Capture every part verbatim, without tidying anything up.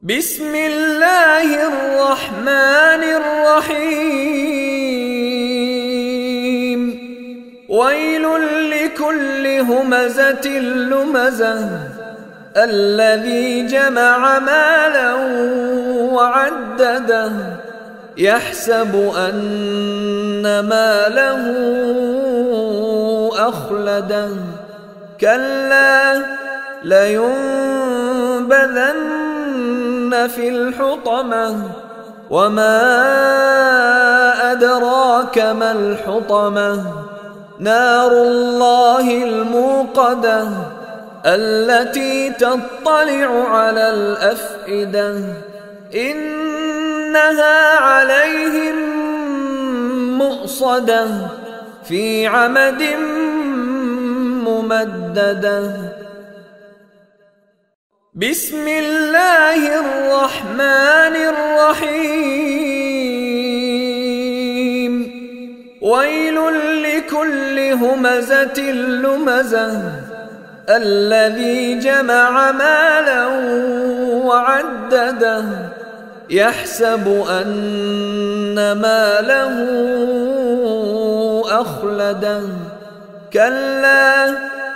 بسم الله الرحمن الرحيم ويل لكل همزة لمزة الذي جمع مالا وعدده يحسب أن ماله أخلده كلا لينبذن في الحطمة وما أدراك ما الحطمة نار الله الموقدة التي تطلع على الأفئدة إنها عليهم مؤصدة في عمد ممددة بسم الله الرحمن الرحيم ويل لكل همزة لمزة الذي جمع مالا وعدده يحسب أن ماله أخلده كلا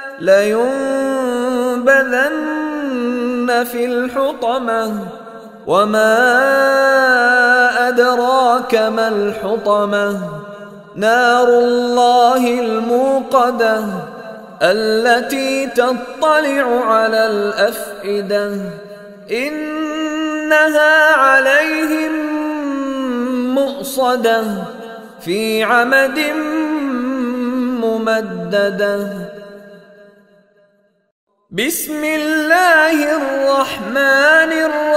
لينبذن في الحطمة وما أدراك ما الحطمة نار الله الموقدة التي تطلع على الأفئدة إنها عليهم مؤصدة في عمد ممددة بسم الله الرحمن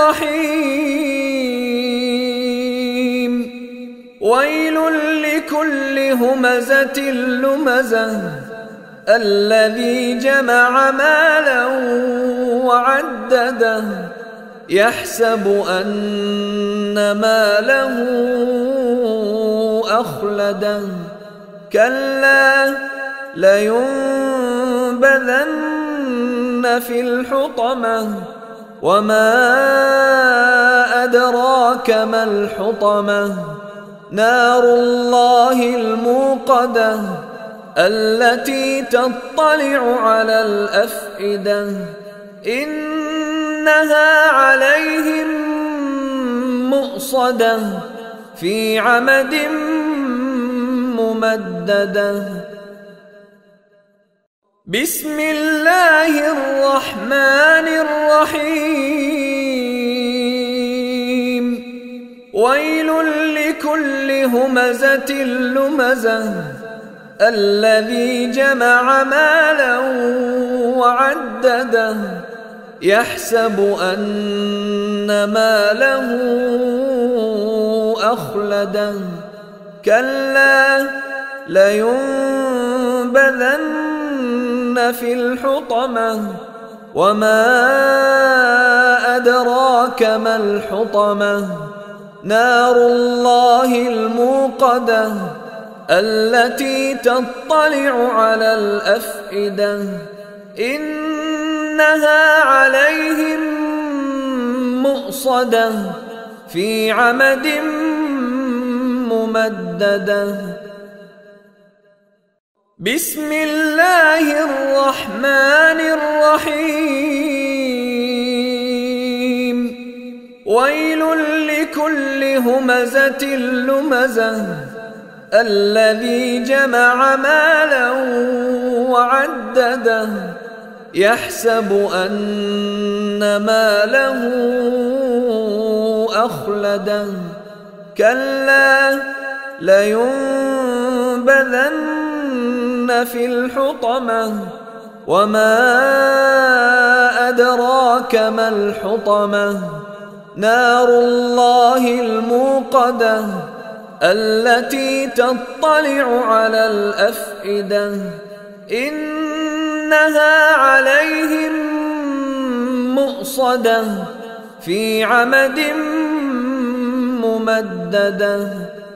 الرحيم ويل لكل همزة لمزة الذي جمع مالا وعدده يحسب أن ماله أخلده كلا لينبذن في الحطمة وما أدراك ما الحطمة نار الله الموقدة التي تطلع على الأفئدة إنها عليهم مؤصدة في عمد ممددة بسم الله الرحمن الرحيم ويل لكل همزة لمزة الذي جمع مالا وعدده يحسب أن ماله أخلده كلا لينبذن في الحطمة وما أدراك ما الحطمة نار الله الموقدة التي تطلع على الأفئدة إنها عليهم مؤصدة في عمد ممددة بسم الله الرحمن الرحيم ويل لكل همزة لمزة الذي جمع مالا وعدده يحسب أن ماله أخلده كلا لينبذن في الحطمة وما أدراك ما الحطمة نار الله الموقدة التي تطلع على الأفئدة إنها عليهم مؤصدة في عمد ممددة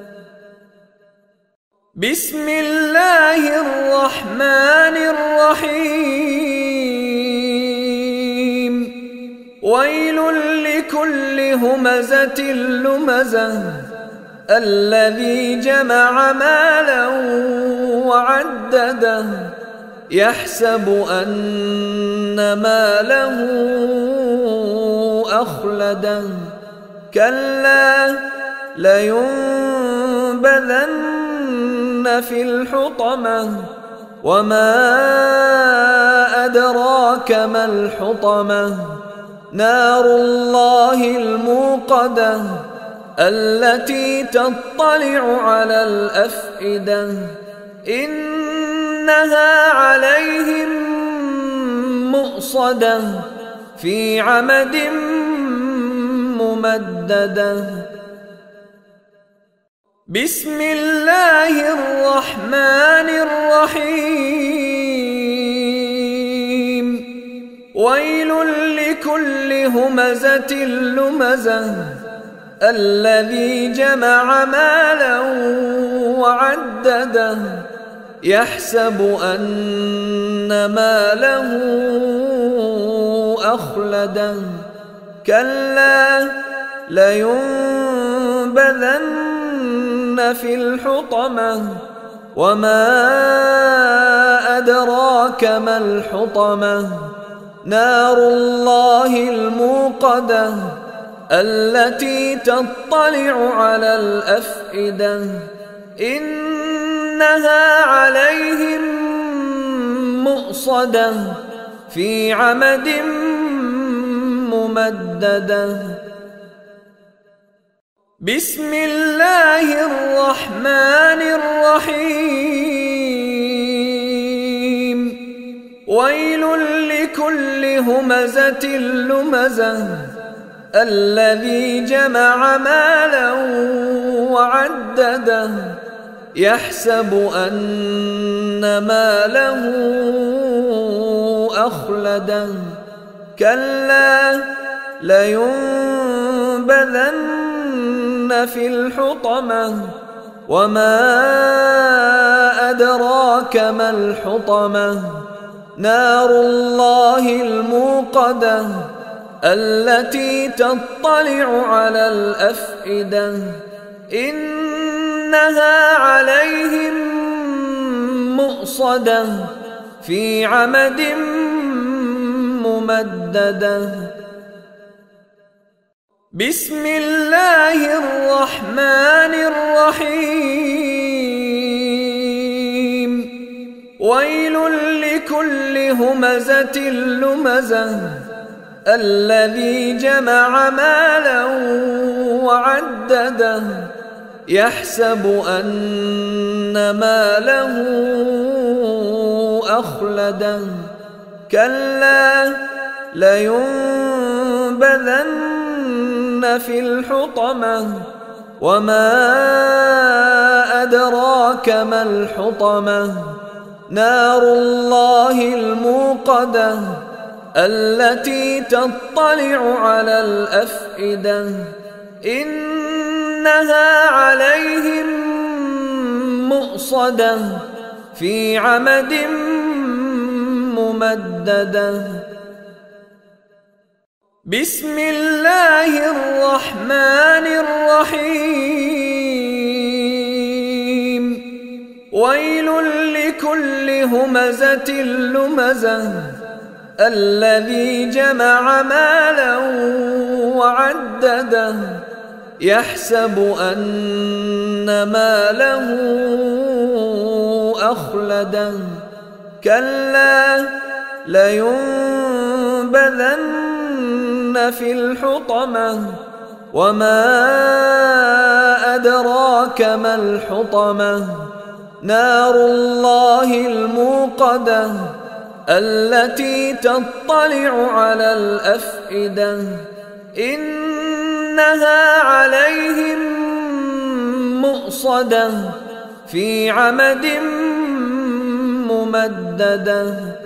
بسم الله الرحمن الرحيم ويل لكل لكل همزة لمزة الذي جمع مالا وعدده يحسب أن ماله أخلده كلا لينبذن في الحطمة وما أدراك ما الحطمة نار الله الموقدة التي تطلع على الأفئدة إنها عليهم مؤصدة في عمد ممددة. بسم الله الرحمن الرحيم ويل لكل همزة لمزة الذي جمع مالا وعدده يحسب أن ماله أخلده كلا لينبذن في الحطمة وما أدراك ما الحطمة نار الله الموقدة التي تطلع على الأفئدة إنها عليهم مؤصدة في عمد ممددة. بسم الله الرحمن الرحيم ويل لكل همزة لمزة الذي جمع مالا وعدده يحسب أن ماله أخلده كلا لينبذن في الحطمة وما أدراك ما الحطمة نار الله الموقدة التي تطلع على الأفئدة إنها عليهم مؤصدة في عمد ممددة. بسم الله الرحمن الرحيم ويل لكل همزة لمزة الذي جمع مالا وعدده يحسب أن ماله أخلده كلا لينبذن في الحطمة وما أدراك ما الحطمة نار الله الموقدة التي تطلع على الأفئدة إنها عليهم مؤصدة في عمد ممددة. بسم الله الرحمن الرحيم ويل لكل همزة لمزة الذي جمع مالا وعدده يحسب أن ماله أخلده كلا لينبذن في الحطمة وما أدراك ما الحطمة نار الله الموقدة التي تطلع على الأفئدة إنها عليهم مؤصدة في عمد ممددة.